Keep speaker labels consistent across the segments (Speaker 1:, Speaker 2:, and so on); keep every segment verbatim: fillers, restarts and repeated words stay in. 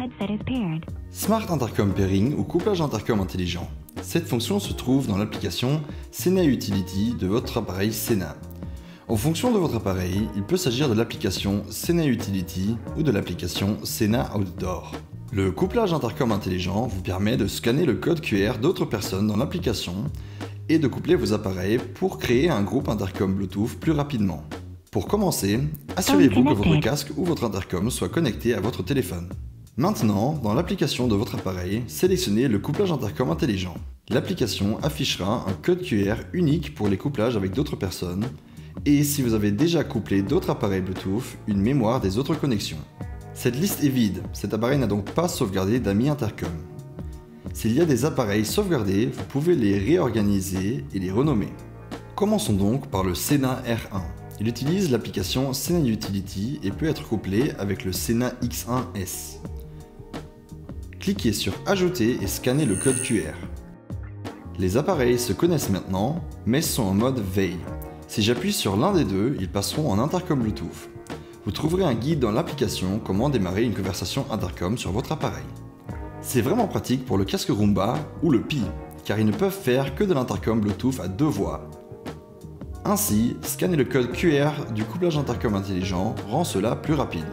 Speaker 1: headset is paired.
Speaker 2: Smart Intercom Pairing ou couplage intercom intelligent. Cette fonction se trouve dans l'application Sena Utility de votre appareil Sena. En fonction de votre appareil, il peut s'agir de l'application Sena Utility ou de l'application Sena Outdoor. Le couplage intercom intelligent vous permet de scanner le code Q R d'autres personnes dans l'application et de coupler vos appareils pour créer un groupe intercom Bluetooth plus rapidement. Pour commencer, assurez-vous que votre casque ou votre intercom soit connecté à votre téléphone. Maintenant, dans l'application de votre appareil, sélectionnez le couplage intercom intelligent. L'application affichera un code Q R unique pour les couplages avec d'autres personnes et si vous avez déjà couplé d'autres appareils Bluetooth, une mémoire des autres connexions. Cette liste est vide, cet appareil n'a donc pas sauvegardé d'amis intercom. S'il y a des appareils sauvegardés, vous pouvez les réorganiser et les renommer. Commençons donc par le Sena R un. Il utilise l'application Sena Utility et peut être couplé avec le Sena X un S. Cliquez sur Ajouter et scannez le code Q R. Les appareils se connaissent maintenant, mais sont en mode veille. Si j'appuie sur l'un des deux, ils passeront en intercom Bluetooth. Vous trouverez un guide dans l'application comment démarrer une conversation intercom sur votre appareil. C'est vraiment pratique pour le casque Roomba ou le Pi, car ils ne peuvent faire que de l'intercom Bluetooth à deux voix. Ainsi, scanner le code Q R du couplage intercom intelligent rend cela plus rapide.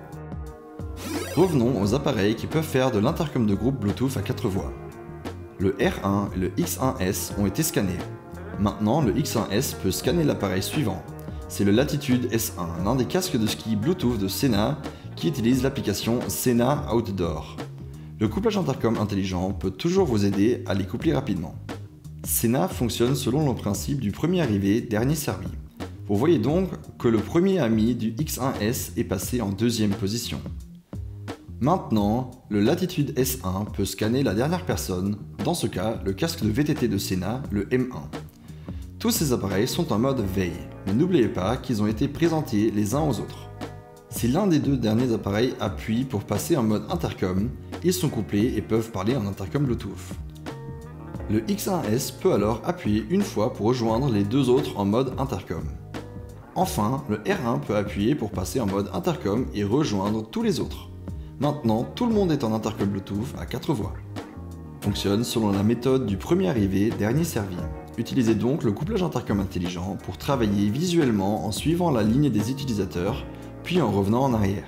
Speaker 2: Revenons aux appareils qui peuvent faire de l'intercom de groupe Bluetooth à quatre voix. Le R un et le X un S ont été scannés. Maintenant, le X un S peut scanner l'appareil suivant. C'est le Latitude S un, l'un des casques de ski Bluetooth de Sena qui utilise l'application Sena Outdoor. Le couplage intercom intelligent peut toujours vous aider à les coupler rapidement. Sena fonctionne selon le principe du premier arrivé, dernier servi. Vous voyez donc que le premier ami du X un S est passé en deuxième position. Maintenant, le Latitude S un peut scanner la dernière personne, dans ce cas le casque de V T T de Sena, le M un. Tous ces appareils sont en mode veille, mais n'oubliez pas qu'ils ont été présentés les uns aux autres. Si l'un des deux derniers appareils appuie pour passer en mode intercom, ils sont couplés et peuvent parler en intercom Bluetooth. Le X un S peut alors appuyer une fois pour rejoindre les deux autres en mode intercom. Enfin, le R un peut appuyer pour passer en mode intercom et rejoindre tous les autres. Maintenant, tout le monde est en intercom Bluetooth à quatre voix. Fonctionne selon la méthode du premier arrivé, dernier servi. Utilisez donc le couplage intercom intelligent pour travailler visuellement en suivant la ligne des utilisateurs, puis en revenant en arrière.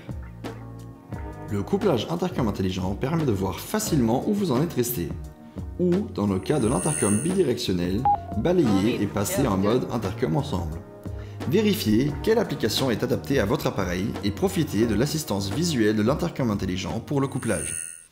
Speaker 2: Le couplage intercom intelligent permet de voir facilement où vous en êtes resté, ou, dans le cas de l'intercom bidirectionnel, balayer et passer en mode intercom ensemble. Vérifiez quelle application est adaptée à votre appareil et profitez de l'assistance visuelle de l'intercom intelligent pour le couplage.